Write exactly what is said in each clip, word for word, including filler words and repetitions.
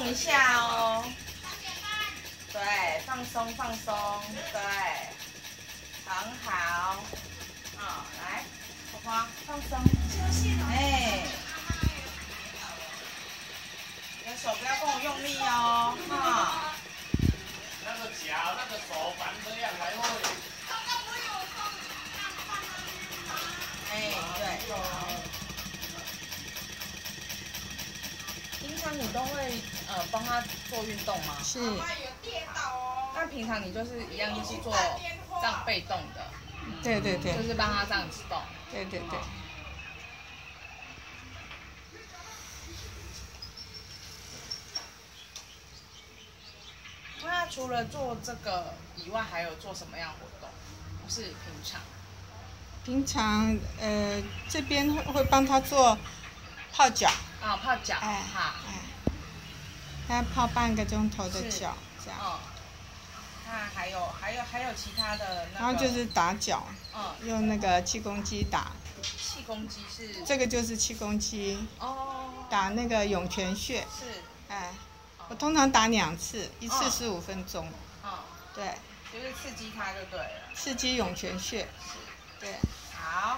动一下哦。对，放松放松，对，很好。好，来，婆婆放松，哎，你的手不要跟我用力哦，哈。 那个脚、那个手反这样才会。 哎，对。平常你都会呃帮他做运动吗？ 是。 那平常你就是一样就是做这样被动的。 对对对。 就是帮他这样子动。 对对对。 那除了做这个以外，还有做什么样活动？不是平常。 平常呃这边会会帮他做泡脚。 啊，泡脚。 哎， 哈。 哎。他泡半个钟头的脚，这样。 哦。那还有还有还有其他的那个。 然后就是打脚。 嗯。 用那个气功机打。 气功机是？ 这个就是气功机。 哦。 打那个涌泉穴。 是。 哎。我通常打两次，一次十五分钟。 嗯。 对。 就是刺激它就对了。 刺激涌泉穴。 是。 对。 好。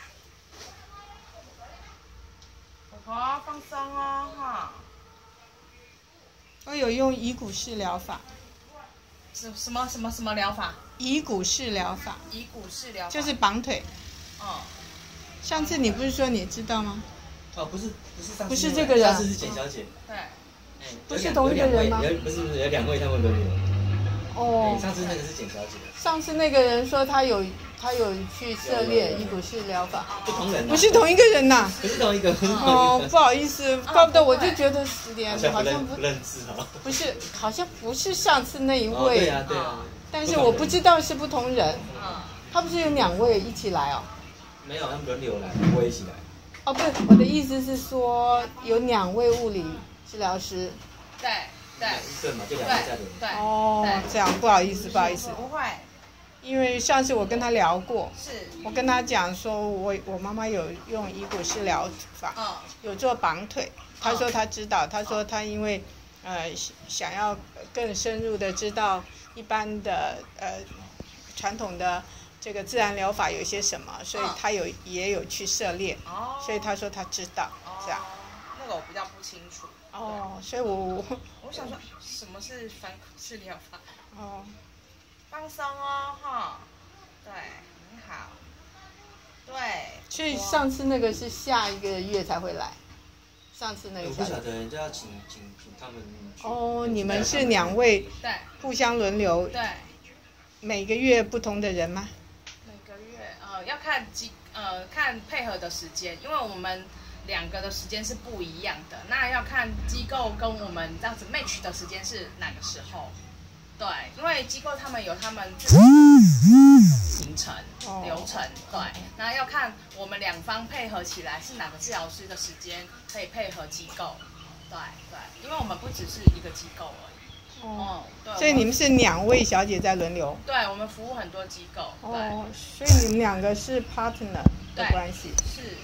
婆婆放松哦，哈。 我有用以骨式疗法。 什什么什么什么疗法？ 以骨式疗法。 以骨式疗法。 就是绑腿。 哦。 上次你不是说你知道吗？ 哦，不是不是上次。 不是这个人。 上次是简小姐。 对。 不是同一个人吗？ 有不是不是有两位他们轮流。 哦。 上次那个是简小姐。 上次那个人说他有他有去涉猎以骨式疗法。 不同人。 不是同一个人呐。 不是同一个。 哦，不好意思，怪不得我就觉得脸好像不认识哦。 不是，好像不是上次那一位。 对啊对啊。 但是我不知道是不同人。嗯。他不是有两位一起来哦？ 没有，他们轮流来，不会一起来。 哦，不，我的意思是说有两位物理治疗师。 对对。 对嘛，就两位在轮。 对。 哦，这样不好意思，不好意思。 不会。 因为上次我跟他聊过， 是我跟他讲说我我妈妈有用以骨式疗法， 嗯、 有做绑腿，他说他知道，他说他因为呃想要更深入的知道一般的呃传统的这个自然疗法有些什么，所以他有、嗯、也有去涉猎， 哦、 所以他说他知道、哦、这样。 那个我比较不清楚。 哦，所以我我想说什么是反骨式疗法？ 哦。 放松哦，哈，对，很好，对。 所以上次那个是下一个月才会来，上次那个。 我不晓得，人家要请请请他们。 哦，你们是两位， 对， 互相轮流， 对， 每个月不同的人吗？ 每个月呃要看机呃看配合的时间，因为我们两个的时间是不一样的，那要看机构跟我们这样子 match 的时间是哪个时候。对，因为机构他们有他们自己行程、哦、流程，对，那要看我们两方配合起来是哪个治疗师的时间可以配合机构，对对，因为我们不只是一个机构而已，哦，嗯、对， 所以你们是两位小姐在轮流， 对，我们服务很多机构，对， 哦，所以你们两个是 partner 的关系， 是。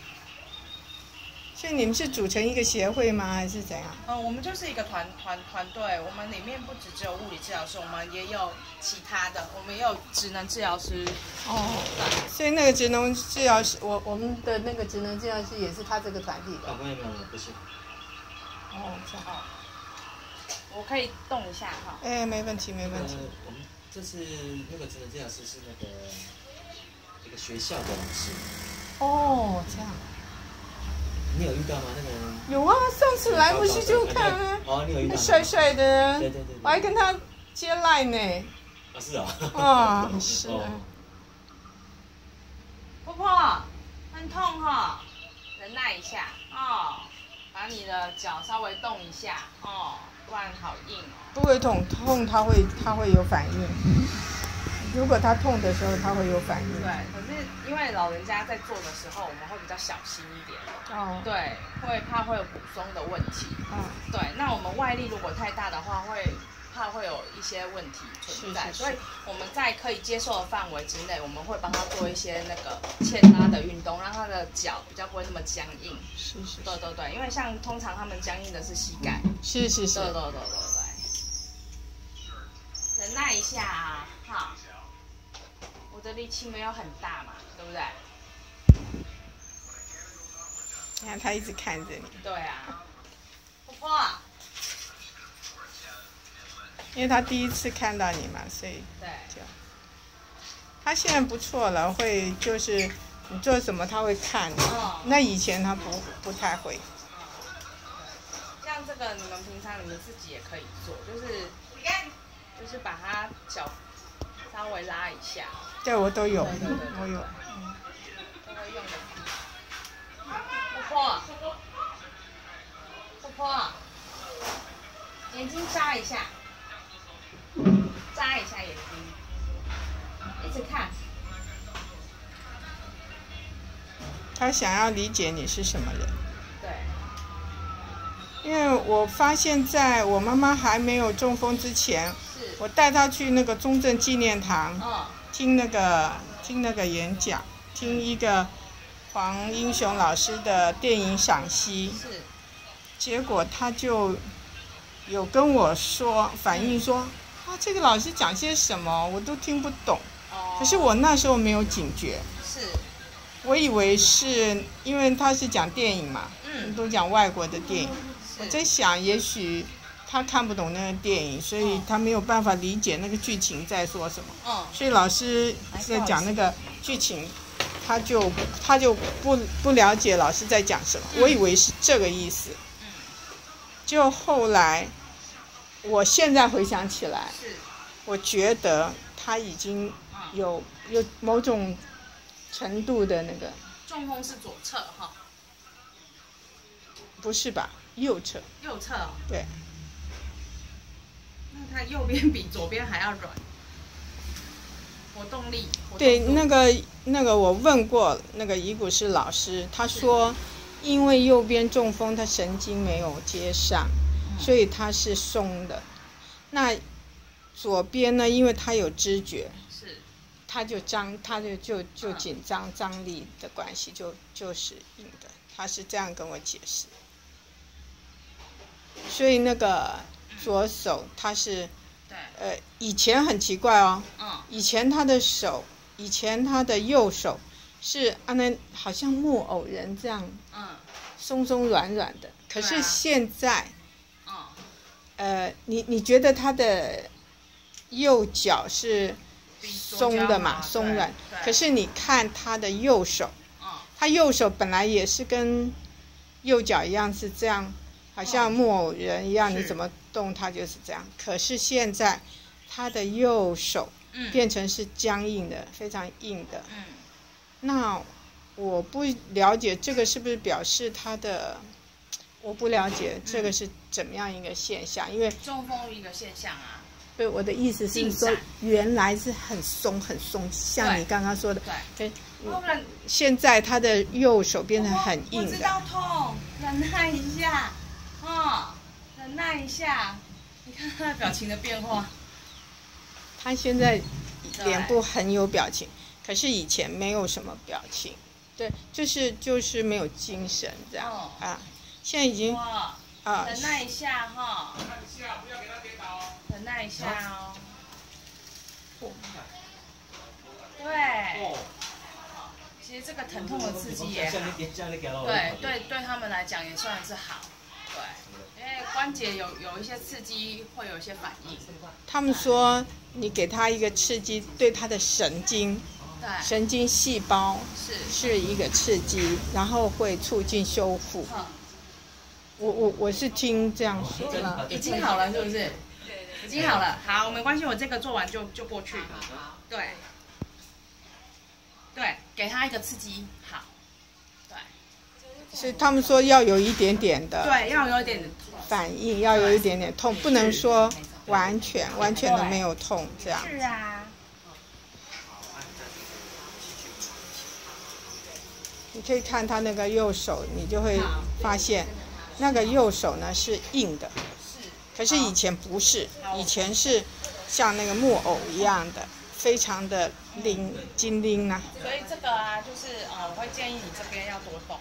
所以你们是组成一个协会吗？还是怎样？ 嗯，我们就是一个团团团队，我们里面不只只有物理治疗师，我们也有其他的，我们也有职能治疗师。哦，对。 所以那个职能治疗师，我我们的那个职能治疗师也是他这个团体的。 哦，没有没有，不是。 哦，这样。 哦，我可以动一下哈。 哎，没问题，没问题。 呃，我们这是那个职能治疗师是那个一个学校的老师。 哦，这样。 你有遇到吗？那个人有啊，上次来不是就看啊， 哦，你有遇到帅帅的人， 对对对， 我还跟他接赖呢。 啊，是啊。 啊，是。 婆婆，很痛哈，忍耐一下哦，把你的脚稍微动一下哦，不然好硬哦。 不会痛，痛他会他会有反应。如果他痛的时候，他会有反应。 对，可是因为老人家在做的时候，我们会比较小心一点。 哦。 对，会怕会有骨松的问题。嗯。对，那我们外力如果太大的话，会怕会有一些问题存在， 是是是所以我们在可以接受的范围之内，我们会帮他做一些那个牵拉的运动，让他的脚比较不会那么僵硬。 是是对对对，因为像通常他们僵硬的是膝盖。 是是是对对对对对。忍耐一下啊，好。我的力气没有很大嘛，对不对？ 你看他一直看着你， 对啊。婆婆。 因为他第一次看到你嘛，所以对。 就他现在不错了，会就是你做什么他会看的， 哦、 那以前他不不太会。 像这个你们平常你们自己也可以做，就是就是把他脚稍微拉一下。 对，我都有， 对对对对我有。 嗯，都会用的。婆婆，婆婆，眼睛眨一下，眨一下眼睛，一直看。 他想要理解你是什么人。 对。 因为我发现在我妈妈还没有中风之前，我带她去那个中正纪念堂， 哦、 听那个听那个演讲，听一个黄英雄老师的电影赏析， 是， 结果他就有跟我说，反映说，啊，这个老师讲些什么我都听不懂， 哦、 可是我那时候没有警觉， 是， 我以为是因为他是讲电影嘛， 嗯， 都讲外国的电影，我在想也许他看不懂那个电影，所以他没有办法理解那个剧情在说什么。 嗯， 所以老师在讲那个剧情，他就他就不不了解老师在讲什么。我以为是这个意思。 嗯。 就后来，我现在回想起来，我觉得他已经有有某种程度的那个。 中风是左侧哈。 不是吧？右侧。 右侧、哦。 对。 那它右边比左边还要软，活动力。 对，那个那个我问过那个遗骨师老师，他说，因为右边中风，他神经没有接上，嗯、所以他是松的。那左边呢，因为他有知觉， 是， 他就张，他就就就紧张，张力的关系就就是硬的，他是这样跟我解释。所以那个左手他是，呃，以前很奇怪哦，以前他的手，以前他的右手是啊那好像木偶人这样，松松软软的。可是现在，呃，你你觉得他的右脚是松的嘛，松软，可是你看他的右手，他右手本来也是跟右脚一样是这样。好像木偶人一样，你怎么动它就是这样。可是现在，他的右手变成是僵硬的，非常硬的。那我不了解这个是不是表示他的，我不了解这个是怎么样一个现象，因为中风一个现象啊。 对，我的意思是说，原来是很松很松，像你刚刚说的。 对。 对。现在他的右手变成很硬的。 我知道痛，忍耐一下。哦，忍耐一下，你看他的表情的变化。 他现在脸部很有表情，可是以前没有什么表情，对，就是就是没有精神这样、哦、啊。现在已经啊， 忍耐一下哈，忍耐一下，不要给他跌倒。忍耐一下哦。哦对。哦其实这个疼痛的刺激也好，对对对他们来讲也算是好。对，因为关节有有一些刺激，会有一些反应。 他们说，你给他一个刺激，对他的神经， 对， 神经细胞是是一个刺激，然后会促进修复。我我我是听这样说的。 已经好了是不是？已经好了。好，没关系，我这个做完就就过去。对。对，给他一个刺激，好。 是他们说要有一点点的， 对，要有一点反应，要有一点点痛，不能说完全完全的没有痛这样。 是啊。 你可以看他那个右手，你就会发现，那个右手呢是硬的， 可是以前不是， 好以前是像那个木偶一样的，非常的灵精灵啊。 所以这个啊，就是呃，我会建议你这边要多动，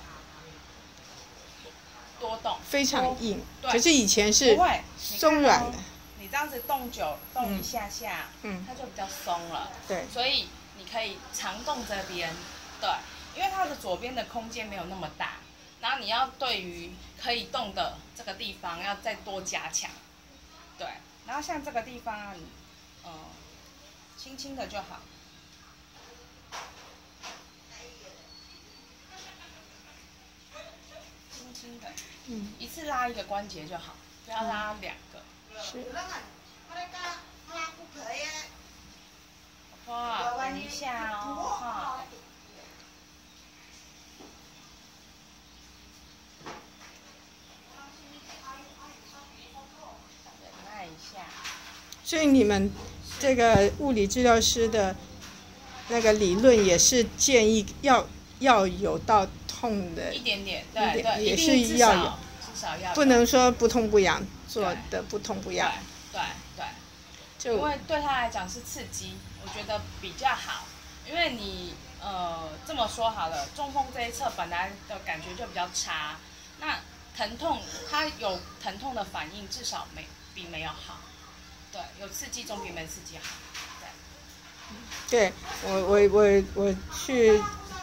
多动。 非常硬， 对可是以前是不会松软的。 你这样子动久，动一下下， 嗯它就比较松了。 对， 所以你可以常动这边，对，因为它的左边的空间没有那么大，然后你要对于可以动的这个地方要再多加强，对，然后像这个地方啊，你，嗯、呃，轻轻的就好。轻轻的， 嗯， 一次拉一个关节就好，不要拉两个。 是。 哇，等一下哦，哈。忍耐一下。 所以你们这个物理治疗师的那个理论也是建议要要有到痛的， 一点点，对对， 也一定是要有， 至少要有， 不能说不痛不痒，做的不痛不痒。 对对对， 就因为对他来讲是刺激，我觉得比较好。因为你呃这么说好了，中风这一侧本来的感觉就比较差，那疼痛它有疼痛的反应，至少没比没有好。对，有刺激总比没刺激好。 对，对我我我我去，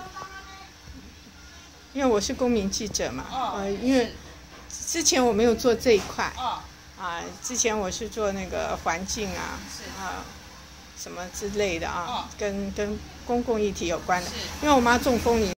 因为我是公民记者嘛， 嗯、 呃，因为之前我没有做这一块， 嗯， 啊，之前我是做那个环境啊， 是啊，什么之类的啊， 嗯、 跟跟公共议题有关的， 是因为我妈中风，你